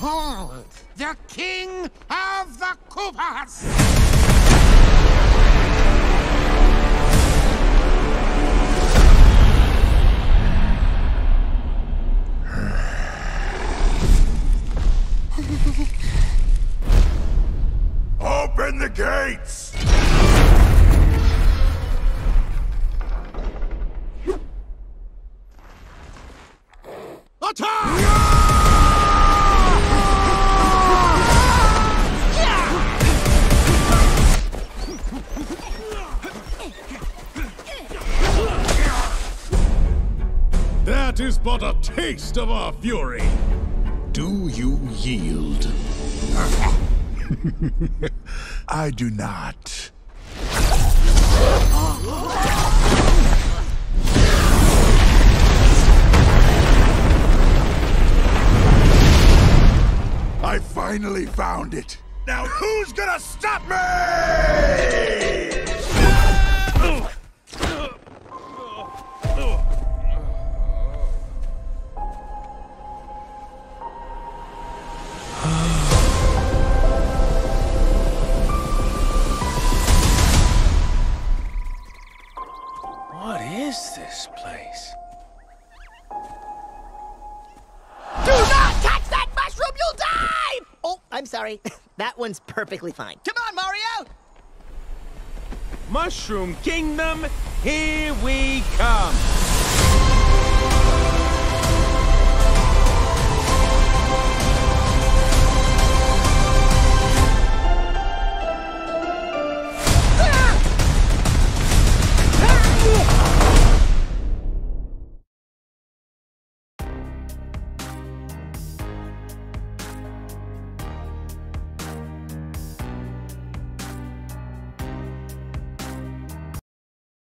Behold, the king of the Koopas! Open the gates! Attack! That is but a taste of our fury. Do you yield? I do not. I finally found it. Now who's gonna stop me? What is this place? Do not touch that mushroom, you'll die! Oh, I'm sorry. That one's perfectly fine. Come on, Mario! Mushroom Kingdom, here we come!